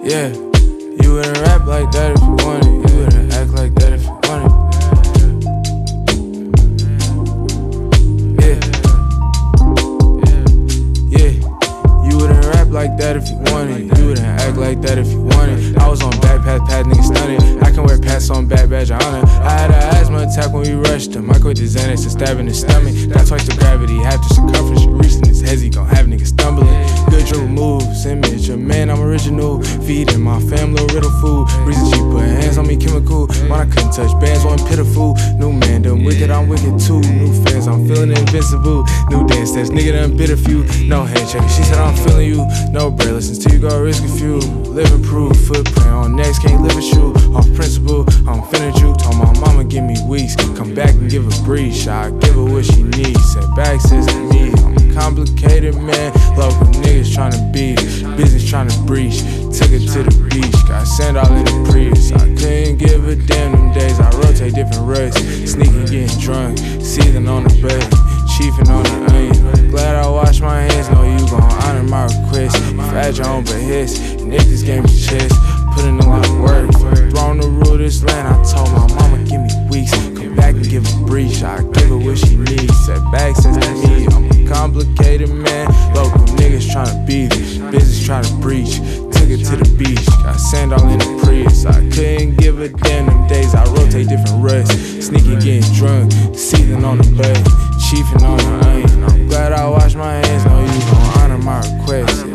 Yeah, you wouldn't rap like that if you wanted. You wouldn't act like that if you wanted. Like that if you wanted, you wouldn't act like that if you wanted. I was on backpack, niggas stunted. I can wear pants on back badge of honor. I had an asthma attack when we rushed him. I quit the Xanax and stab in his stomach. Got twice the gravity, half the circumference. You reaching his hesi, gon' have niggas stumbling. Good dribble moves, image, a man, I'm original. Feeding my family riddle food. Reason she put hands on me chemical. When I couldn't touch bands, one pitiful. New mandem, wicked, I'm wicked too. New fans, I'm feeling invincible. New dance steps, nigga done bit a few. No handshake, she said I'm feeling you. No bracelets until you go risk a few. Living proof, footprint on next, can't live a shoe. Off principle, I'm finna juke. Told my mama give me weeks. Come back and give a breeze. I give her what she needs. Setback says to me, I'm a complicated man. Local niggas tryna beat it, business tryna breach. Took it to the beach, got sand all in the Prius. I couldn't give a damn them days. I rotate different routes, sneaking, getting drunk, seething on the bed, chiefing on the onion. Glad I washed my hands, know you gon' honor my request. You've had your own but his, and if this game is chess, put in a lot of work. Throwing the rule of this land, I told my mama give me weeks. Come back and give a breach, I give her what she needs. Setback says to me, I'm a complicated man. Local niggas tryna beat it, business tryna breach. Took it to the beach, got sand all in the Prius. I couldn't give a damn them days. I rotate different ruts, sneaking, getting drunk, seething on the bed, chiefing on the onion. I'm glad I washed my hands, know you gon' honor my request.